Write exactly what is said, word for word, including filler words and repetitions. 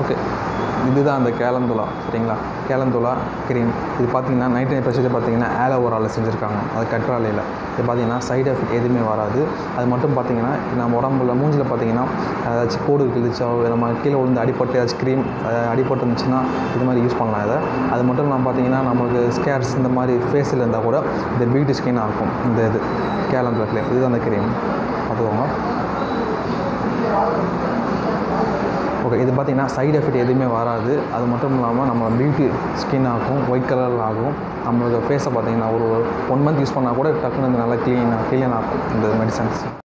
Okay, இதுதான் அந்த கேலந்துலா. சரிங்களா, கேலந்துலா க்ரீம். இது பார்த்தீங்கன்னா நைன்டி நைன் பர்சன்டேஜ் பார்த்தீங்கன்னா ஆலோவேராவில் செஞ்சுருக்காங்க. அது கற்றாழையில். இது பார்த்தீங்கன்னா சைடு எஃபெக்ட் எதுவுமே வராது. அது மட்டும் பார்த்தீங்கன்னா நம்ம உடம்புல மூஞ்சில் பார்த்தீங்கன்னா ஏதாச்சும் கோடு கிழிச்சோ நம்ம கீழே விழுந்து அடிப்பட்டு ஏதாச்சும் க்ரீம் அடிப்பட்டு இருந்துச்சுன்னா இது மாதிரி யூஸ் பண்ணலாம் இதை. அது மட்டும் இல்லாமல் பார்த்தீங்கன்னா நமக்கு ஸ்கேர்ஸ் இந்த மாதிரி ஃபேஸில் இருந்தால் கூட இந்த பியூட்டி ஸ்கின்னாக இருக்கும். இந்த இது கேலந்துலா க்ரீம், இதுதான் அந்த க்ரீம். பார்த்துக்கோங்க. ஓகே, இது பார்த்திங்கன்னா சைடு எஃபெக்ட் எதுவுமே வராது. அது மட்டும் இல்லாமல் நம்ம பியூட்டி ஸ்கின் ஆகும், ஒயிட் கலரில் ஆகும். நம்மளோட ஃபேஸை பார்த்திங்கன்னா ஒரு ஒன் மந்த் யூஸ் பண்ணால் கூட டக்குன்னு நல்லா க்ளீனாக க்ளீன் ஆகும் இந்த மெடிசன்ஸ்.